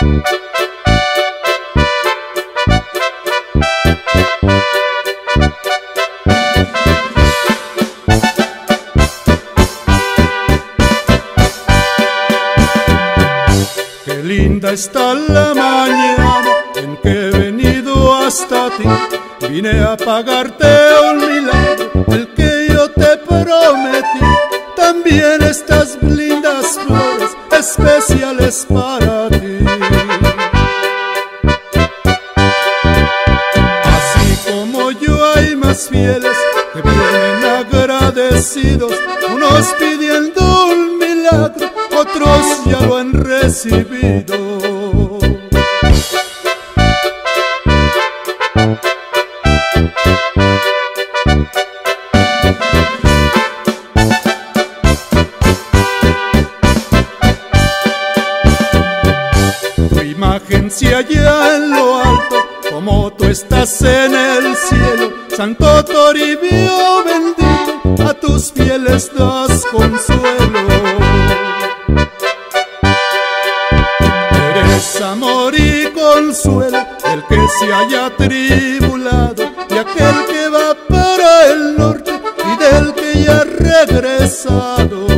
Qué linda está la mañana en que he venido hasta ti. Vine a pagarte un milagro, el que yo te prometí. También estas lindas flores especiales para ti. Así como yo hay más fieles que vienen agradecidos, unos pidiendo un milagro, otros ya lo han recibido. Tu imagen si allá en lo alto, como tú estás en el cielo, Santo Toribio bendito, a tus fieles das consuelo. Eres amor y consuelo, el que se haya tribulado, y aquel que va para el norte, y del que ya ha regresado.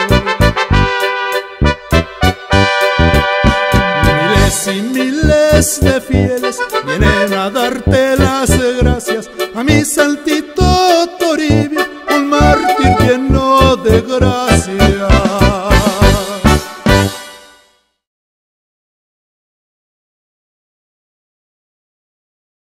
Miles y miles de fieles vienen a darte las gracias a mi Santito Toribio, un mártir lleno de gracia.